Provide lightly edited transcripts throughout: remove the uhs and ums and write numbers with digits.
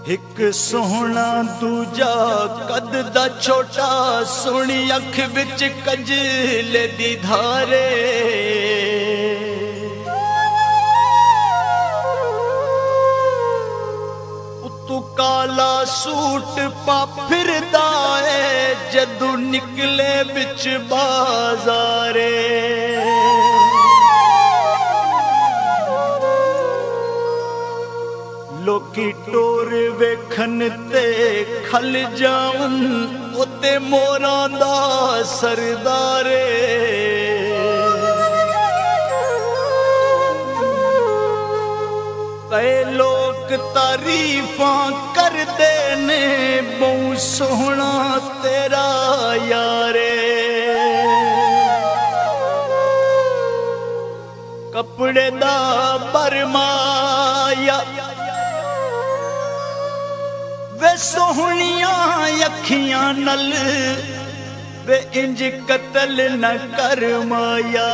एक सोहना दूजा कद दा छोटा सोहनी अख विच कंजले दी धारे उतू काला सूट पा फिरदा है जदू निकले बिच बाजारे लोकी टोर वेखन ते खल जावन उते मोरां दा सरदारे कई लोग तारीफां करदे ने बहु सोहना तेरा यारे कपड़े दा बरमाया वे सोहनिया अखियां नल वे इंज कतल न कर माया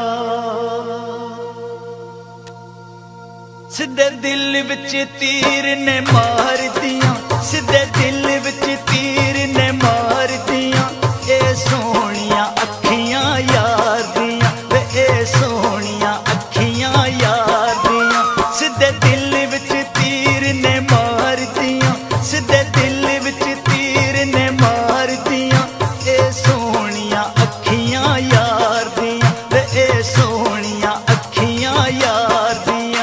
सिद्धे दिल विच तीर ने मार दिया सिद्धे दिल विच तीर ने मार दिया ए सोहनिया अखियां यार दिया वे ए सोहनिया अखियां यार दिया सिद्धे दिल विच तीर ने मार दिया सिद्धे दिल विच तीर ने मार दिया ए सोहनिया अखियां यार दिया वे ए सोहनिया अखियां यार दिया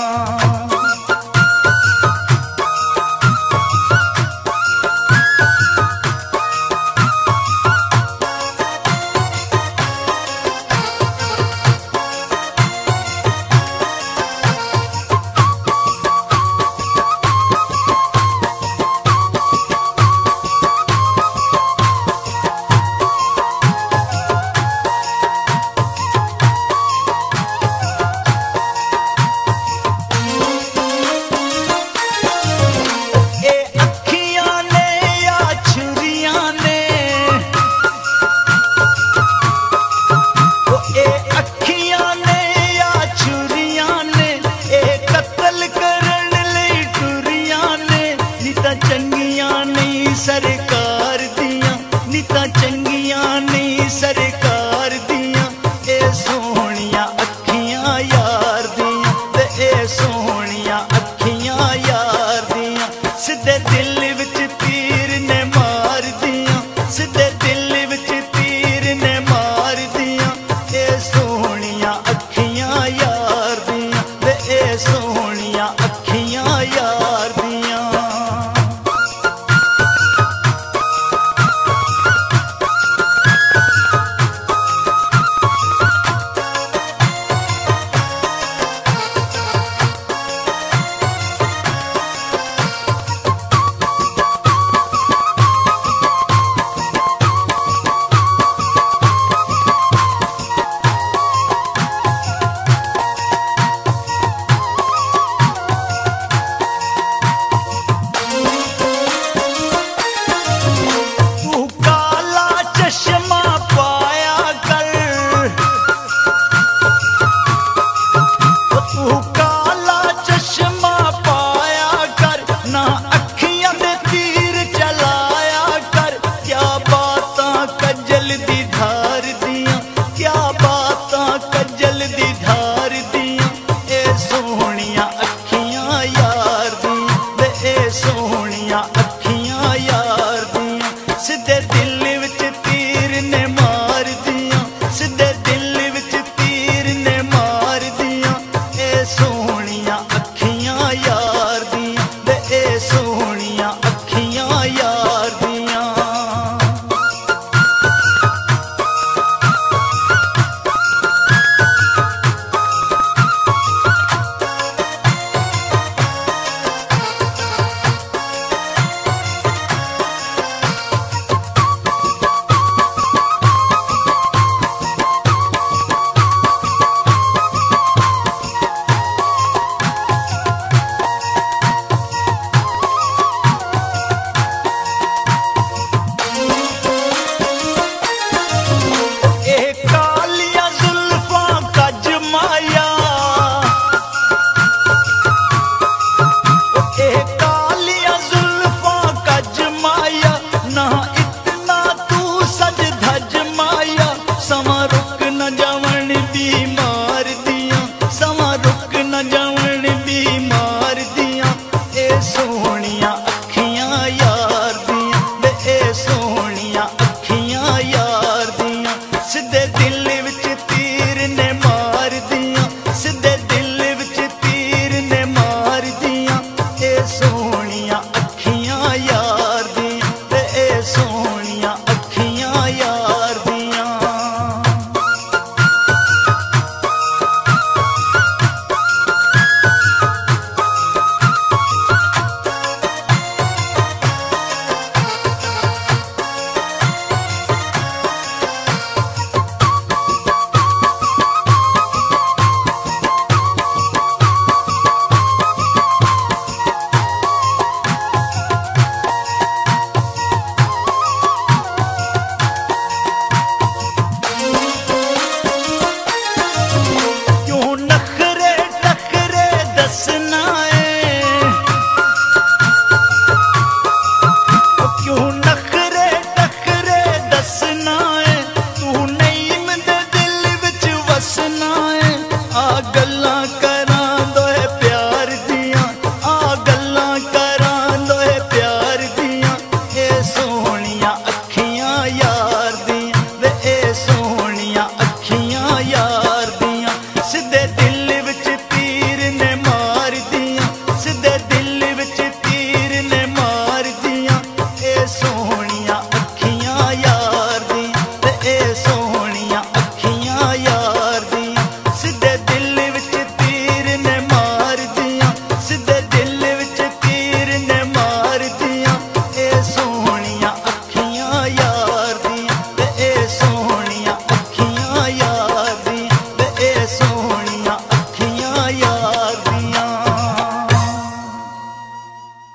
सरकार दिया नीता चंगिया नहीं सरकार दिया ए सोहनिया अखियां यार दिया ते ए सोहनिया अखियां यार दिया सिद्धे दिल विच तीर ने मार दिया सिद्धे दिल विच तीर ने मार दिया ए सोहनिया अखियां यार दिया ते ए